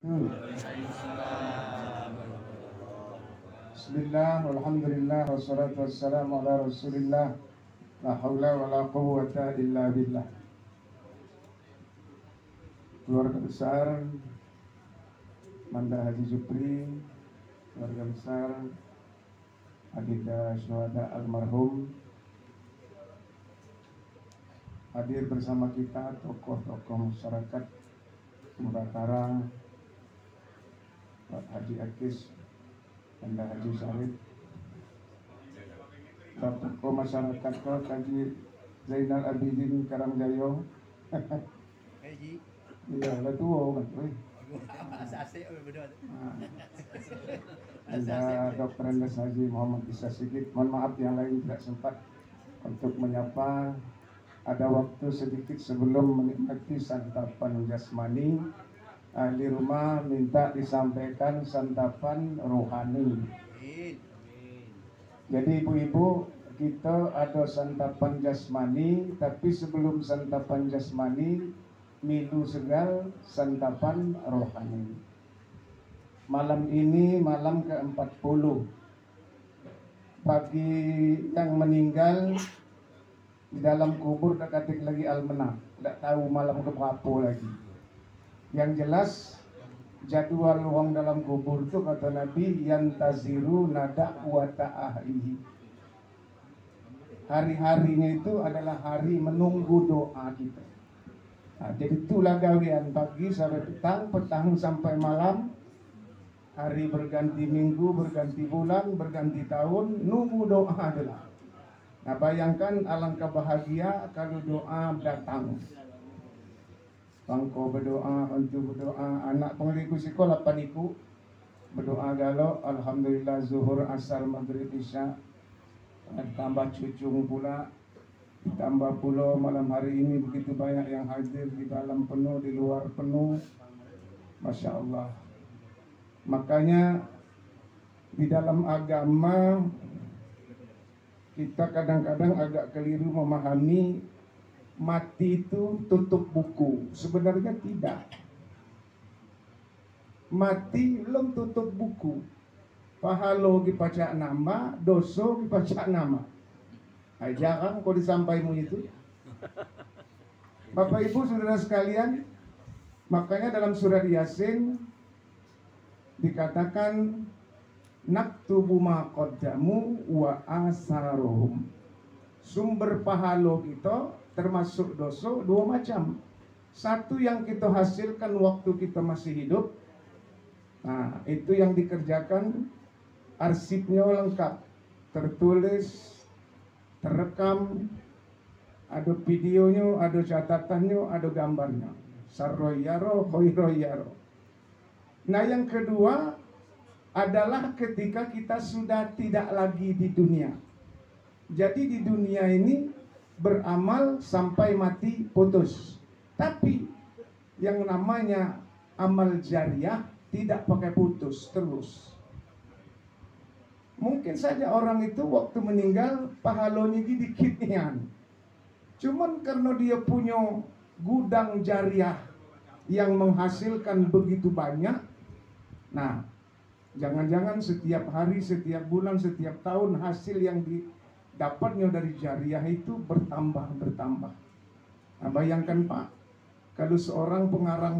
Bismillah, walhamdulillah, wassalatu wassalamu ala rasulillah. La haula wa la quwwata illa billah. Keluarga besar Manda Haji Jupri, keluarga besar Adinda Syuhada almarhum, hadir bersama kita tokoh-tokoh masyarakat Muratara, Pak Haji Akis, Anda Haji Syarif, tokoh masyarakat Haji Zainal Abidin Karangjayo. Haji. Iya, lah tua kan. Ada Dr. Andes Haji Muhammad Isa Sigit. Mohon maaf yang lain tidak sempat untuk menyapa. Ada waktu sedikit sebelum menikmati santapan jasmani, ahli rumah minta disampaikan santapan rohani. Jadi ibu-ibu, kita ada santapan jasmani, tapi sebelum santapan jasmani, milu segal santapan rohani. Malam ini malam ke-40. Bagi yang meninggal di dalam kubur tak katik lagi almana, tidak tahu malam keberapa lagi. Yang jelas jadwal uang dalam kubur itu kata Nabi yantaziru nada wa ta'ahihi. Hari-harinya itu adalah hari menunggu doa kita. Nah, jadi itulah gawean pagi sampai petang, petang sampai malam. Hari berganti minggu, berganti bulan, berganti tahun, nunggu doa adalah. Nah, bayangkan alangkah bahagia kalau doa datang. Bangko berdoa, untuk berdoa, anak pengeliku sekolah paniku berdoa galo, alhamdulillah zuhur asar maghrib isya, tambah cucung pula, tambah pula malam hari ini begitu banyak yang hadir di dalam penuh, di luar penuh, masya Allah. Makanya di dalam agama kita kadang-kadang agak keliru memahami mati itu tutup buku. Sebenarnya tidak. Mati belum tutup buku. Pahalo dibaca nama, doso dibaca nama. Jarang kok disampaikan itu. Bapak Ibu saudara sekalian, makanya dalam surat Yasin dikatakan naktubu ma qaddamu wa asarohum. Sumber pahalo kita termasuk dosa dua macam. Satu yang kita hasilkan waktu kita masih hidup. Nah, itu yang dikerjakan, arsipnya lengkap, tertulis, terekam, ada videonya, ada catatannya, ada gambarnya. Sarroyaro, hoiroyaro. Nah, yang kedua adalah ketika kita sudah tidak lagi di dunia. Jadi di dunia ini beramal sampai mati putus. Tapi yang namanya amal jariah tidak pakai putus terus. Mungkin saja orang itu waktu meninggal pahalonya dikit nian. Cuman karena dia punya gudang jariah yang menghasilkan begitu banyak. Nah, jangan-jangan setiap hari, setiap bulan, setiap tahun hasil yang didapatnya dari jariah itu bertambah. Nah, bayangkan Pak, kalau seorang pengarang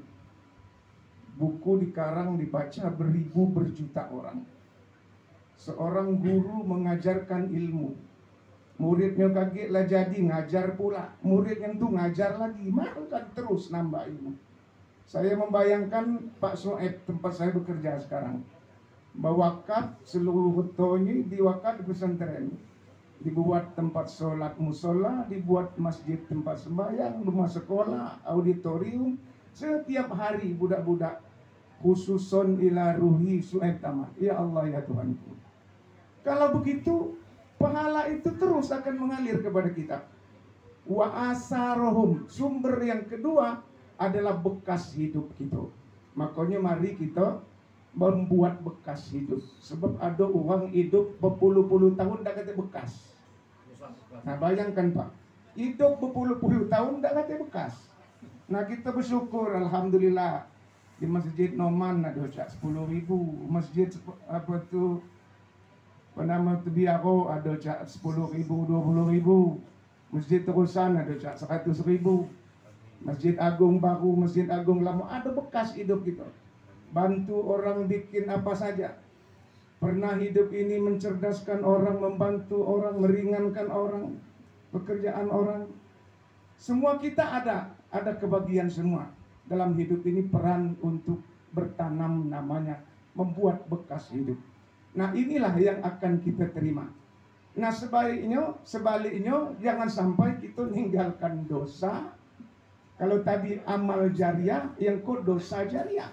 buku dikarang, dibaca beribu, berjuta orang. Seorang guru mengajarkan ilmu, muridnya kagetlah jadi ngajar pula, muridnya itu ngajar lagi, maka terus nambah ilmu. Saya membayangkan Pak Soeb tempat saya bekerja sekarang, wakaf seluruh hutonya diwakaf di pesantren, dibuat tempat sholat musola, dibuat masjid tempat sembahyang, rumah sekolah, auditorium. Setiap hari budak-budak khususon ila ruhi Soeb tamat. Ya Allah ya Tuhanku. Kalau begitu pahala itu terus akan mengalir kepada kita. Wa asarohum, sumber yang kedua adalah bekas hidup kita. Makanya mari kita membuat bekas hidup. Sebab ada orang hidup berpuluh-puluh tahun tak kata bekas. Nah bayangkan Pak, hidup berpuluh-puluh tahun tak kata bekas. Nah kita bersyukur alhamdulillah Di Masjid Noman ada cak 10.000, masjid apa tuh Penama Biaro ada cak 10.000, 20.000, Masjid Terusan ada cak 100.000, Masjid Agung Baru, Masjid Agung Lama, ada bekas hidup kita. Bantu orang bikin apa saja. Pernah hidup ini mencerdaskan orang, membantu orang, meringankan orang, pekerjaan orang. Semua kita ada kebagian semua. Dalam hidup ini peran untuk bertanam namanya, membuat bekas hidup. Nah inilah yang akan kita terima. Nah sebaliknya jangan sampai kita meninggalkan dosa. Kalau tadi amal jariah, yang kok dosa jariah.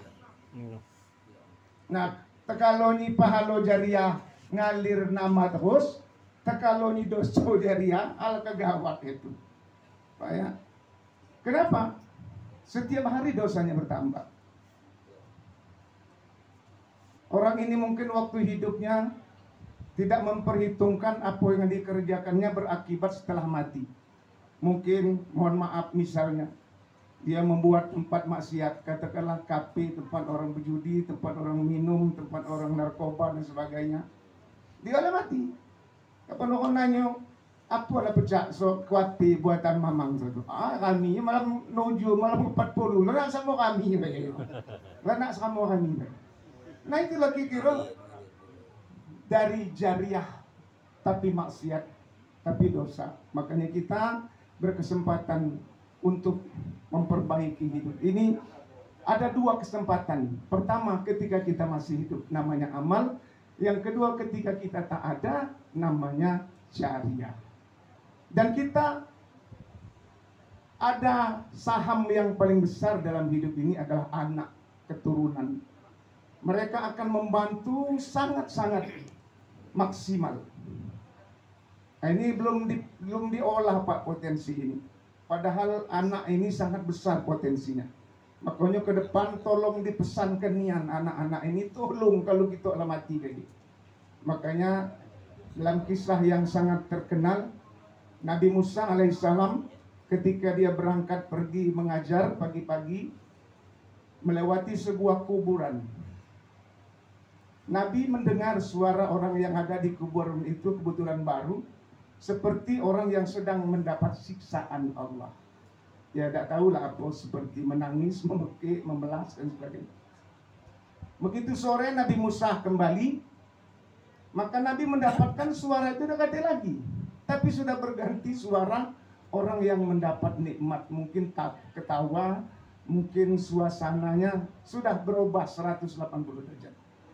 Nah kalau ni pahala jariah ngalir nama terus, kalau ni dosa jariah al kegawat itu. Pak ya. Kenapa? Setiap hari dosanya bertambah. Orang ini mungkin waktu hidupnya tidak memperhitungkan apa yang dikerjakannya berakibat setelah mati. Mungkin, mohon maaf misalnya, dia membuat tempat maksiat, katakanlah kafe, tempat orang berjudi, tempat orang minum, tempat orang narkoba dan sebagainya. Dia udah mati. Kapan orang nanya, apa lah pecah so kuati buatan mamang itu? Kami malam nuju malam 40, nak sama kami begini. Nak sama kami. Nah itu lagi kira dari jariah tapi maksiat tapi dosa. Makanya kita berkesempatan untuk memperbaiki hidup ini. Ada dua kesempatan. Pertama ketika kita masih hidup namanya amal. Yang kedua ketika kita tak ada namanya jariah. Dan kita ada saham yang paling besar dalam hidup ini adalah anak keturunan. Mereka akan membantu sangat-sangat maksimal. Nah, ini belum diolah Pak potensi ini. Padahal anak ini sangat besar potensinya. Makanya ke depan tolong dipesankan nian anak-anak ini tolong kalau kita mati lagi. Makanya dalam kisah yang sangat terkenal Nabi Musa alaihissalam ketika dia berangkat pergi mengajar pagi-pagi melewati sebuah kuburan. Nabi mendengar suara orang yang ada di kuburan itu kebetulan baru seperti orang yang sedang mendapat siksaan Allah. Ya tidak tahulah apa seperti menangis, membekik, memelas dan sebagainya. Begitu sore Nabi Musa kembali, maka Nabi mendapatkan suara itu tidak ada lagi, tapi sudah berganti suara orang yang mendapat nikmat, mungkin ketawa, mungkin suasananya sudah berubah 180 derajat.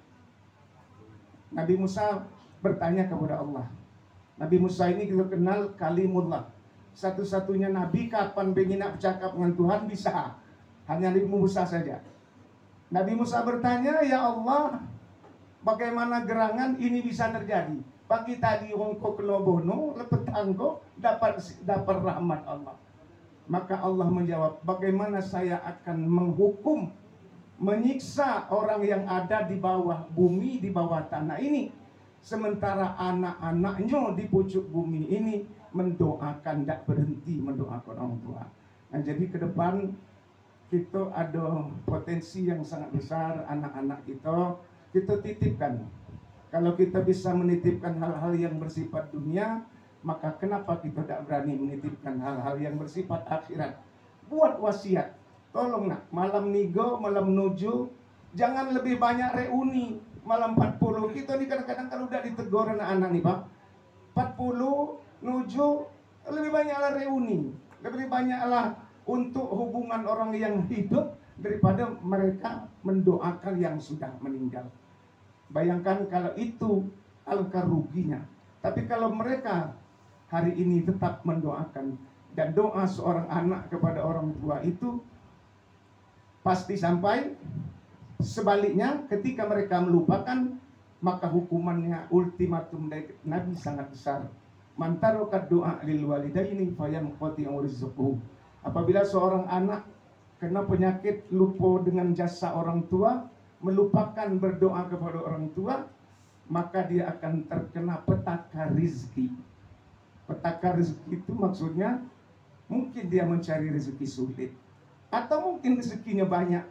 Nabi Musa bertanya kepada Allah. Nabi Musa ini kita kenal kalimullah. Satu-satunya Nabi kapan ingin nak bercakap dengan Tuhan bisa. Hanya Nabi Musa saja. Nabi Musa bertanya, ya Allah, bagaimana gerangan ini bisa terjadi? Pagi tadi orang kena bono, lepet angko dapat rahmat Allah. Maka Allah menjawab, bagaimana saya akan menghukum, menyiksa orang yang ada di bawah bumi, di bawah tanah ini, sementara anak-anaknya di pucuk bumi ini mendoakan, tidak berhenti mendoakan orang tua. Nah jadi ke depan kita ada potensi yang sangat besar, anak-anak kita titipkan. Kalau kita bisa menitipkan hal-hal yang bersifat dunia, maka kenapa kita tidak berani menitipkan hal-hal yang bersifat akhirat? Buat wasiat. Tolong nak, malam nigo, malam nuju, jangan lebih banyak reuni. Malam 40, kita nih kadang-kadang kalau udah ditegur anak-anak nih Pak, 40, nuju, lebih banyaklah reuni. Lebih banyaklah untuk hubungan orang yang hidup daripada mereka mendoakan yang sudah meninggal. Bayangkan kalau itu alangkah ruginya. Tapi kalau mereka hari ini tetap mendoakan, dan doa seorang anak kepada orang tua itu pasti sampai. Sebaliknya ketika mereka melupakan, maka hukumannya ultimatum dari Nabi sangat besar. Man taraka doa lil walidaini fayanqati rizquhu. Apabila seorang anak kena penyakit lupa dengan jasa orang tua, melupakan berdoa kepada orang tua, maka dia akan terkena petaka rizki. Petaka rizki itu maksudnya mungkin dia mencari rezeki sulit, atau mungkin rezekinya banyak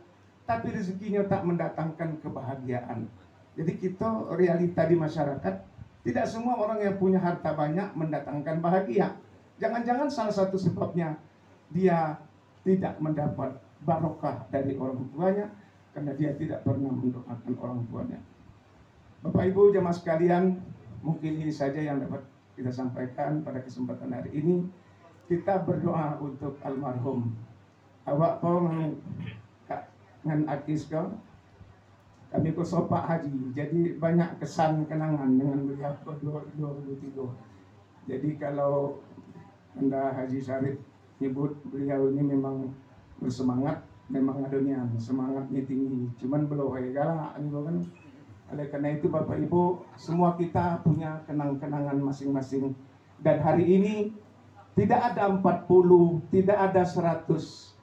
tapi rezekinya tak mendatangkan kebahagiaan. Jadi kita realita di masyarakat, tidak semua orang yang punya harta banyak mendatangkan bahagia. Jangan-jangan salah satu sebabnya dia tidak mendapat barokah dari orang tuanya karena dia tidak pernah mendoakan orang tuanya. Bapak Ibu jemaah sekalian, mungkin ini saja yang dapat kita sampaikan pada kesempatan hari ini. Kita berdoa untuk almarhum awak po ngan akis ko, kami ko sopak haji, jadi banyak kesan kenangan dengan beliau 2023. Jadi kalau Anda Haji Syarif nyebut beliau ini memang bersemangat, memang adanya semangatnya tinggi, cuman belum galak kan. Oleh karena itu Bapak Ibu, semua kita punya kenang-kenangan masing-masing. Dan hari ini tidak ada 40, tidak ada 100.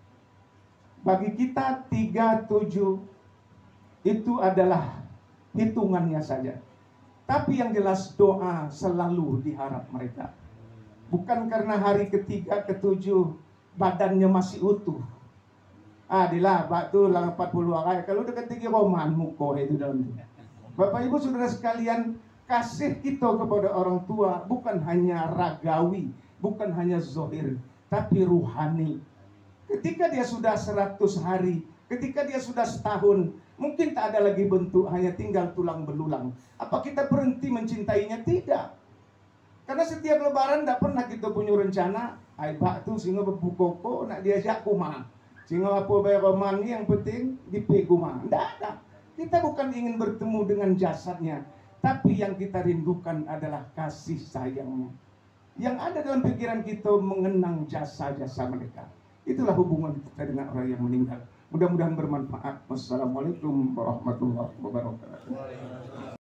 Bagi kita 37 itu adalah hitungannya saja. Tapi yang jelas doa selalu diharap mereka. Bukan karena hari ketiga, ketujuh badannya masih utuh. Dilah, batu lang 40 akay. Kalau dekat 3 roman muko itu dalam itu. Bapak Ibu Saudara sekalian, kasih kita kepada orang tua bukan hanya ragawi, bukan hanya zohir, tapi ruhani. Ketika dia sudah 100 hari, ketika dia sudah setahun, mungkin tak ada lagi bentuk, hanya tinggal tulang belulang. Apa kita berhenti mencintainya? Tidak. Karena setiap lebaran tidak pernah kita punya rencana, bak tu singa berbuka nak diajak kumah. Singa apa bayar romani yang penting dipeguma. Tidak ada. Kita bukan ingin bertemu dengan jasadnya, tapi yang kita rindukan adalah kasih sayangnya. Yang ada dalam pikiran kita mengenang jasa-jasa mereka. Itulah hubungan kita dengan orang yang meninggal. Mudah-mudahan bermanfaat. Wassalamualaikum warahmatullahi wabarakatuh.